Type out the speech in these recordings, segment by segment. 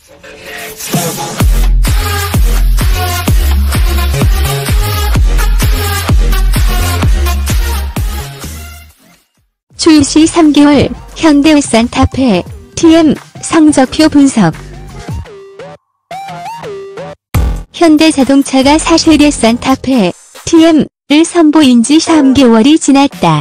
출시 3개월, 현대 산타페, TM, 성적표 분석. 현대자동차가 4세대 산타페, TM을 선보인 지 3개월이 지났다.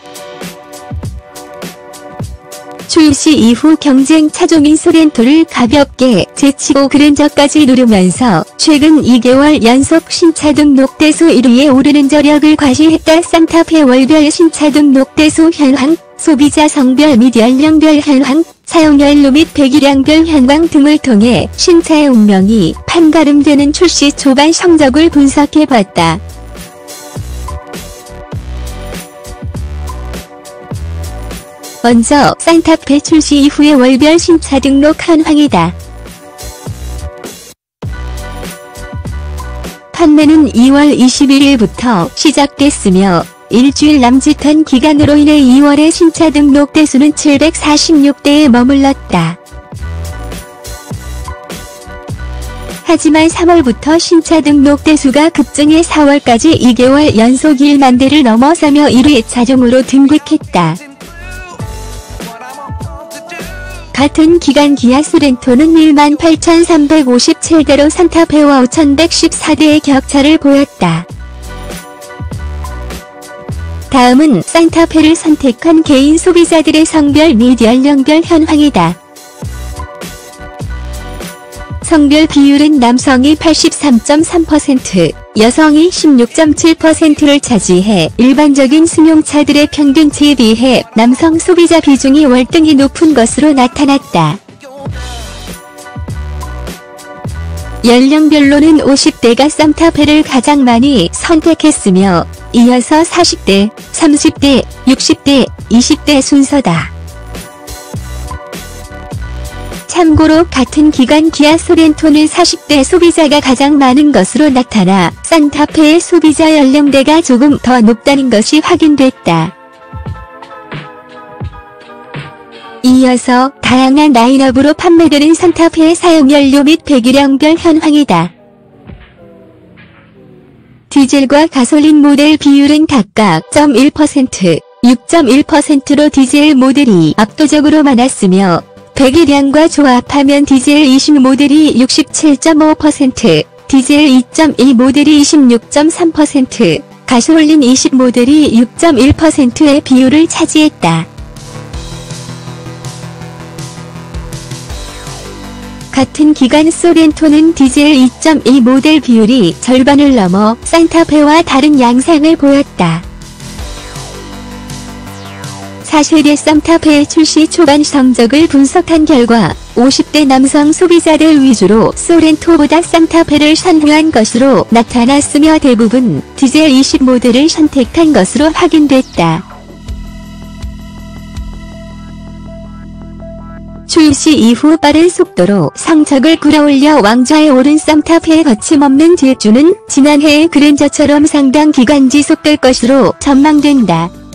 출시 이후 경쟁 차종인 소렌토를 가볍게 제치고 그랜저까지 누르면서 최근 2개월 연속 신차 등록 대수 1위에 오르는 저력을 과시했다. 산타페 월별 신차 등록 대수 현황, 소비자 성별 및 연령별 현황, 사용연료 및 배기량별 현황 등을 통해 신차의 운명이 판가름되는 출시 초반 성적을 분석해봤다. 먼저 산타페 출시 이후의 월별 신차 등록 현황이다. 판매는 2월 21일부터 시작됐으며 일주일 남짓한 기간으로 인해 2월의 신차 등록 대수는 746대에 머물렀다. 하지만 3월부터 신차 등록 대수가 급증해 4월까지 2개월 연속 1만 대를 넘어서며 1위 차종으로 등극했다. 같은 기간 기아 소렌토는 18,357대로 산타페와 5,114대의 격차를 보였다. 다음은 산타페를 선택한 개인 소비자들의 성별 및 연령별 현황이다. 성별 비율은 남성이 83.3%, 여성이 16.7%를 차지해 일반적인 승용차들의 평균치에 비해 남성 소비자 비중이 월등히 높은 것으로 나타났다. 연령별로는 50대가 산타페를 가장 많이 선택했으며 이어서 40대, 30대, 60대, 20대 순서다. 참고로 같은 기간 기아 소렌토는 40대 소비자가 가장 많은 것으로 나타나 산타페의 소비자 연령대가 조금 더 높다는 것이 확인됐다. 이어서 다양한 라인업으로 판매되는 산타페의 사용연료 및 배기량별 현황이다. 디젤과 가솔린 모델 비율은 각각 0.1%, 6.1%로 디젤 모델이 압도적으로 많았으며 배기량과 조합하면 디젤 20 모델이 67.5%, 디젤 2.1 모델이 26.3%, 가솔린 20 모델이 6.1%의 비율을 차지했다. 같은 기간 소렌토는 디젤 2.1 모델 비율이 절반을 넘어 산타페와 다른 양상을 보였다. 4세대 산타페의 출시 초반 성적을 분석한 결과 50대 남성 소비자들 위주로 소렌토보다 산타페를 선호한 것으로 나타났으며 대부분 디젤 20 모델을 선택한 것으로 확인됐다. 출시 이후 빠른 속도로 성적을 끌어올려 왕좌에 오른 산타페의 거침없는 질주는 지난해의 그랜저처럼 상당 기간 지속될 것으로 전망된다.